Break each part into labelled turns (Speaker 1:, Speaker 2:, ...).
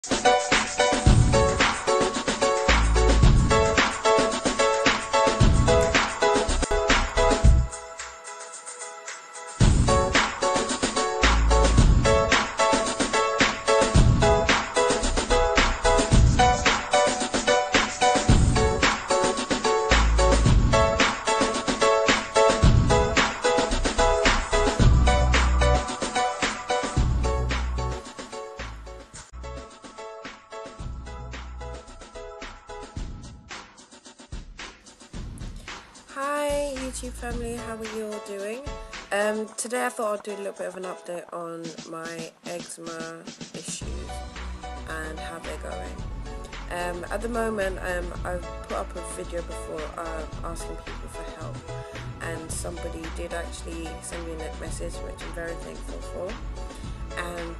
Speaker 1: Hi YouTube family, how are you all doing? Today I thought I'd do a little bit of an update on my eczema issues and how they're going. At the moment, I've put up a video before asking people for help, and somebody did actually send me a message, which I'm very thankful for. And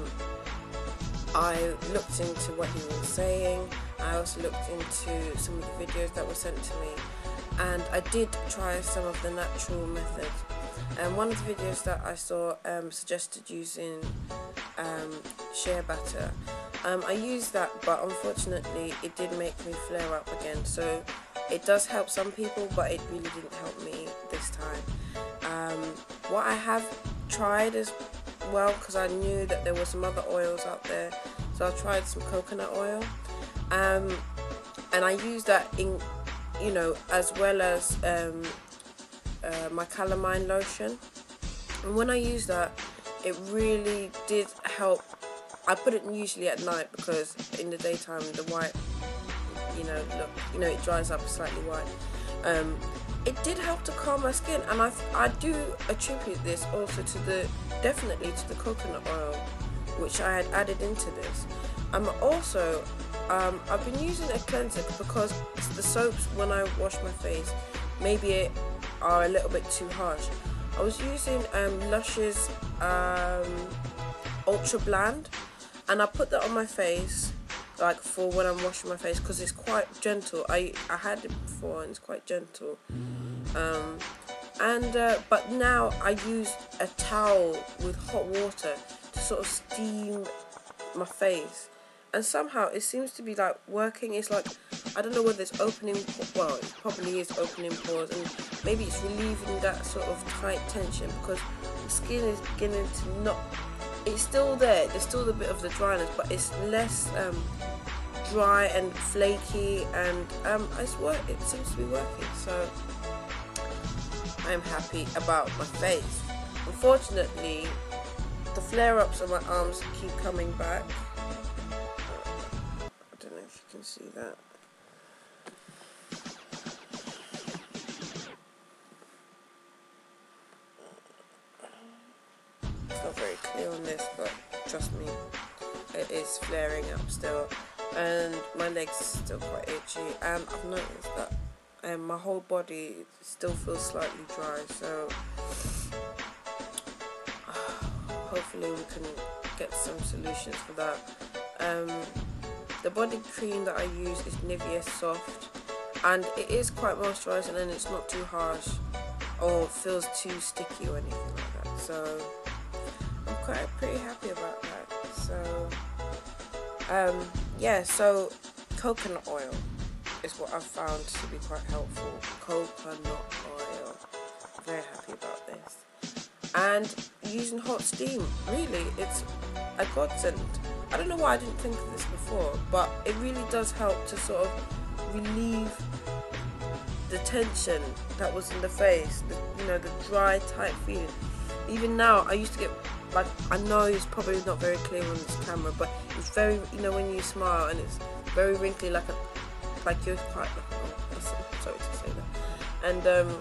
Speaker 1: I looked into what he was saying. I also looked into some of the videos that were sent to me. And I did try some of the natural methods, and one of the videos that I saw suggested using shea butter. I used that, but unfortunately it did make me flare up again, so it does help some people, but it really didn't help me this time. What I have tried as well, because I knew that there were some other oils out there, so I tried some coconut oil, and I used that in, you know, as well as my Calamine lotion. And when I used that, it really did help. I put it usually at night because in the daytime the white, it dries up slightly white. It did help to calm my skin, and I do attribute this also to definitely to the coconut oil, which I had added into this. Also, I've been using a cleanser because the soaps, when I wash my face, maybe are a little bit too harsh. I was using Lush's Ultrabland, and I put that on my face, like for when I'm washing my face, because it's quite gentle. I had it before and it's quite gentle. But now I use a towel with hot water to sort of steam my face. And somehow it seems to be like working. It's like, I don't know whether it's opening, well, it probably is opening pores, and maybe it's relieving that sort of tight tension, because the skin is beginning to not, it's still there, there's still a bit of the dryness, but it's less dry and flaky, and it seems to be working, so I'm happy about my face. Unfortunately, the flare-ups on my arms keep coming back. You can see that. It's not very clear on this, but trust me, it is flaring up still, and my legs are still quite itchy, and I've noticed that my whole body still feels slightly dry, so hopefully we can get some solutions for that. The body cream that I use is Nivea Soft, and it is quite moisturising, and it's not too harsh or feels too sticky or anything like that, so I'm pretty happy about that. So yeah, so coconut oil is what I've found to be quite helpful. Coconut oil, very happy about this. And using hot steam, really, it's a godsend. I don't know why I didn't think of this before, but it really does help to sort of relieve the tension that was in the face, the dry, tight feeling. Even now, I used to get, like, I know it's probably not very clear on this camera, but it's very, when you smile and it's very wrinkly, like you're quite, sorry to say that. And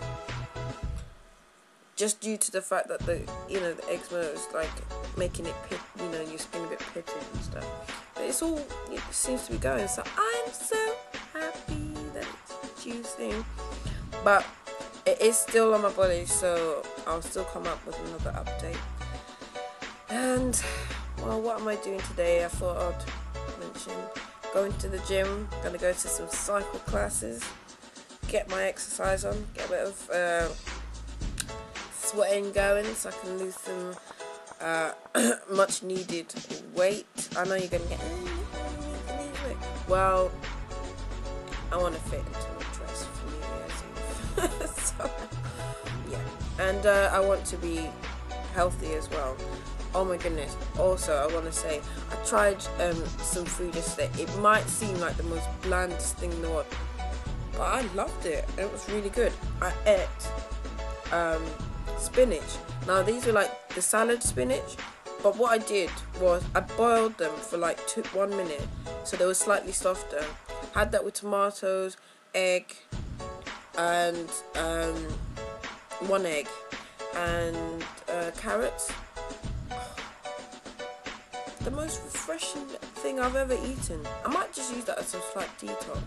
Speaker 1: just due to the fact that the eczema is like making it your skin a bit pitted and stuff, but it seems to be going, so I'm so happy that it's reducing, but it is still on my body, so I'll still come up with another update. And well, what am I doing today? I thought I'd mention going to the gym. Gonna go to some cycle classes, get my exercise on, get a bit of sweating going, so I can lose some much needed weight. I know you're gonna get, you need to lose weight. Well, I want to fit into a dress for New Year's Eve. So, yeah, and I want to be healthy as well. Oh my goodness. Also, I want to say, I tried some food yesterday. It might seem like the most blandest thing in the world, but I loved it. It was really good. I ate spinach. Now, these are like the salad spinach, but what I did was I boiled them for like 1 minute, so they were slightly softer. Had that with tomatoes, egg, and 1 egg, and carrots. The most refreshing thing I've ever eaten. I might just use that as a slight detox.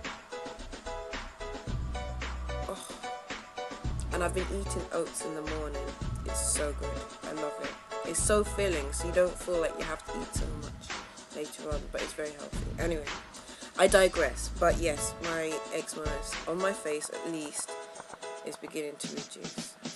Speaker 1: Oh. And I've been eating oats in the morning. It's so good. I love it. It's so filling, so you don't feel like you have to eat so much later on, but it's very healthy. Anyway, I digress. But yes, my eczema on my face, at least, is beginning to reduce.